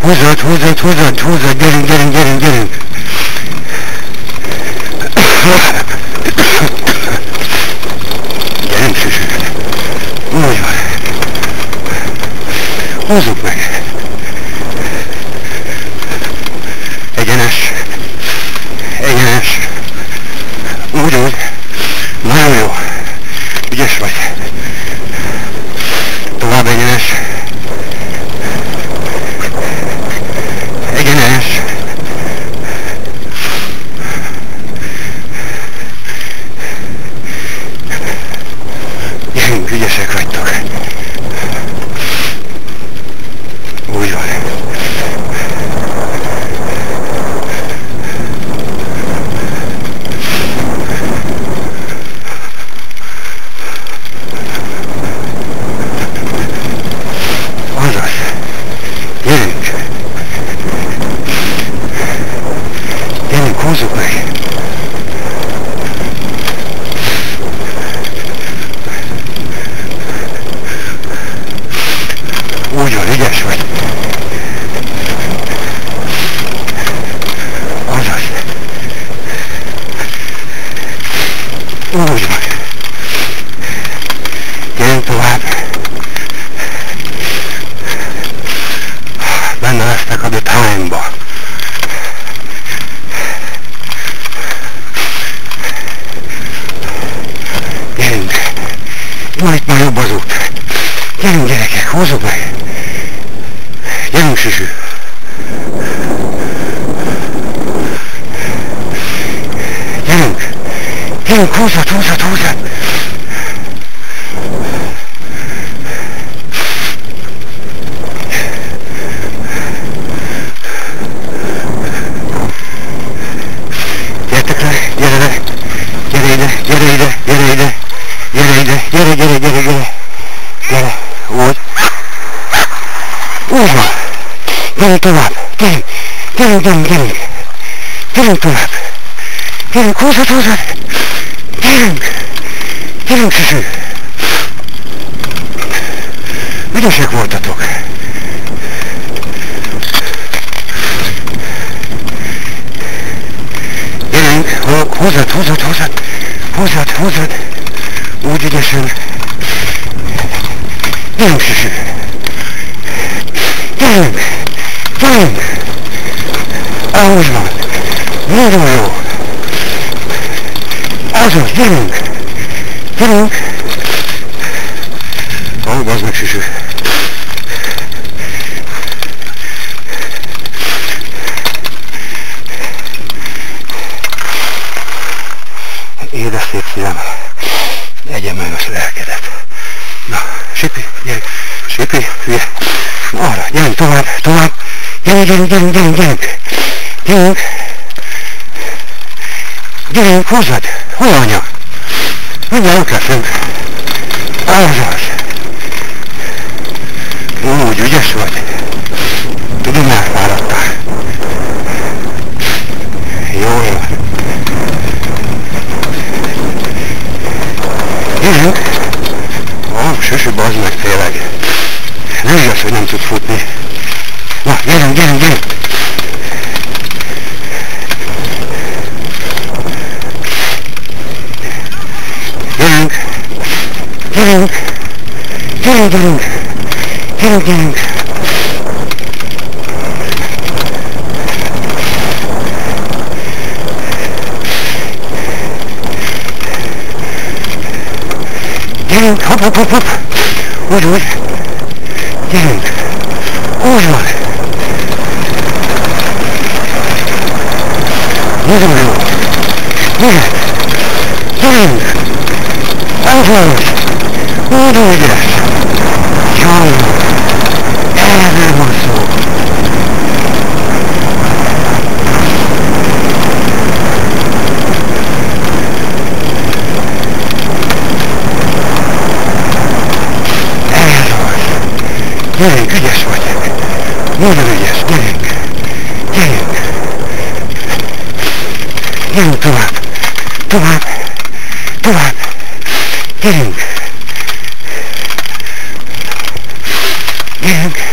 Húzzad, húzzad, húzzad, húzzad, gyerünk, gyerünk, gyerünk, gyerünk. Gyerünk, Süsű. Úgy van. Húzzuk meg. Egyenes. Egyenes. Úgy, úgy. Nagyon jó. Ügyes vagy. Tovább egyenes. Egyenes. Gyerünk, ügyesek vagytok. Úgy van. Azaz. Gyerünk. Gyerünk, húzzuk meg. Úgy van, ügyes vagy. Azaz. Úgy van. Gyerünk tovább. Benne lesznek a The Time-ba. Gyerünk. Jó, itt már jobb az út. Gyerünk, gyerekek, hozzuk meg. Gyerünk, Süsű. Gyerünk. Gyerünk, húzzad, húzzad, húzzad. Gyertek le, gyere le. Gyere ide, gyere ide, gyere ide. Gyere ide, gyere, gyere, gyere, gyere. Gyere, úgy. Úgy van. Gyerünk tovább. Gyerünk. Gyerünk, gyerünk, gyerünk. Gyerünk tovább. Gyerünk, húzzad, húzzad. Gyerünk. Gyerünk, Süsű. Ügyesek voltatok. Gyerünk, húzzad, húzzad, húzzad. Húzzad, húzzad. Úgy ügyesen. Gyerünk, Süsű. Gyerünk. Gyerünk. Ahogy van. Nagyon jó. Azaz, gyerünk. Gyerünk. Ó, bazd meg, Süsű. Édes szép szívem. Egyen meg a lelkedet. Na, Sipi, gyerünk. Sipi, hülye. Arra, gyerünk tovább, tovább. Gyerünk, gyerünk, gyerünk, gyerünk, gyerünk. Gyerünk. Gyerünk, hozzad. Hol anya? Mindjárt ott leszünk. Azaz. Úgy, ügyes vagy. Tudom, elfáradtál. Jó, jó. Gyerünk. Ó, Süsű, bazd meg tényleg. Nem igaz, hogy nem tud futni. Na, gyerünk, gyerünk, gyerünk. Gyerünk. Gyerünk. Gyerünk, gyerünk. Gyerünk, gyerünk. Gyerünk, hopp, hopp, hopp, hopp. Úgy, úgy. Gyerünk. Úgy van. Nagyon jó. Gyere. Gyerünk. Azaz. Úgy ügyes. Jaj. Erről van szó. Gyerünk, ügyes vagy. Nagyon ügyes, gyerünk. Gyerünk. Gyerünk tovább. Tovább. Tovább. Gyerünk. Gyerünk.